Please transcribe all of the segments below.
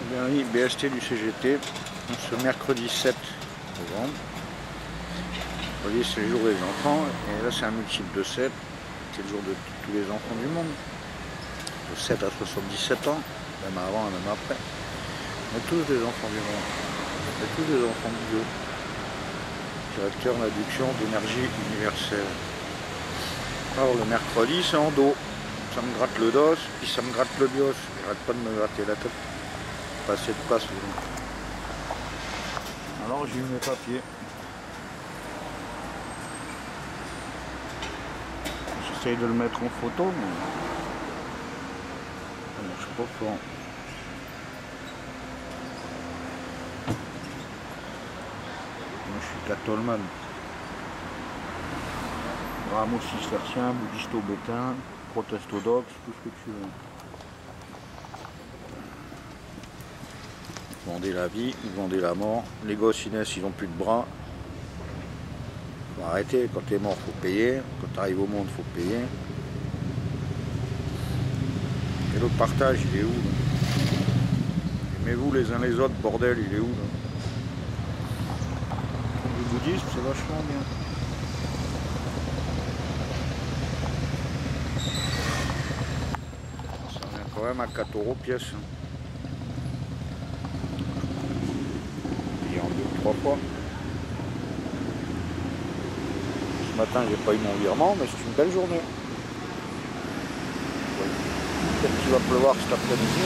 Dernier BST du CGT, ce mercredi 7 novembre. Vous voyez, c'est le jour des enfants, et là c'est un multiple de 7, c'est le jour de tous les enfants du monde, de 7 à 77 ans, même avant et même après. On est tous des enfants du monde, on est tous des enfants de Dieu. Directeur d'adduction d'énergie universelle. Alors le mercredi c'est en dos, ça me gratte le dos, puis ça me gratte le bios, j'arrête pas de me gratter la tête. Pas assez de place. Alors j'ai eu mes papiers. J'essaye de le mettre en photo, mais ça marche pas fort. Moi je suis catholique. Ramo cistercien, bouddhisto-bétain, protestodoxe, tout ce que tu veux. Vous vendez la vie, vous vendez la mort. Les gosses, ils naissent, ils n'ont plus de bras. Faut arrêter, quand t'es mort, faut payer. Quand t'arrives au monde, faut payer. Et le partage, il est où là? Aimez-vous les uns les autres, bordel, il est où là? Le bouddhisme, c'est vachement bien. Ça vient quand même à 4 € pièce. Hein. En 2 ou 3 fois. Ce matin j'ai pas eu mon virement, mais c'est une belle journée. Peut-être qu'il va pleuvoir cet après-midi.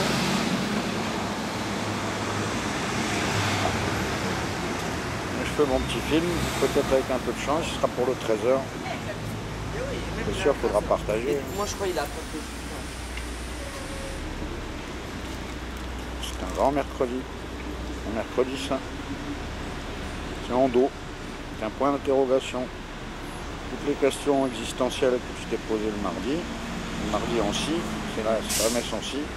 Je fais mon petit film, peut-être avec un peu de chance, ce sera pour le 13h. C'est sûr, il faudra partager. Moi je crois qu'il a compris. C'est un grand mercredi. Un mercredi saint. C'est en dos, c'est un point d'interrogation. Toutes les questions existentielles que tu t'es posées le mardi en si, c'est la messe en si.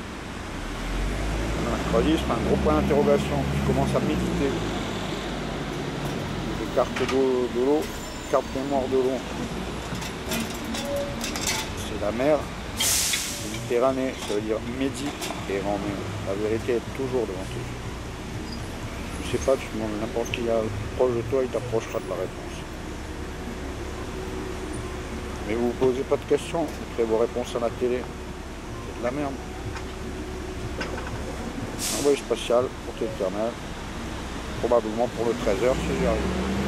Le mercredi, c'est un gros point d'interrogation. Tu commences à méditer. Les cartes de l'eau, cartes mémoire de l'eau. C'est la mer, Méditerranée, ça veut dire Méditerranée. La vérité est toujours devant tes yeux. Je sais pas, tu demandes n'importe qui proche de toi, il t'approchera de la réponse. Mais vous ne vous posez pas de questions, vous ferez vos réponses à la télé. C'est de la merde. Envoyé spatial, portée éternelle, probablement pour le 13h si j'y arrive.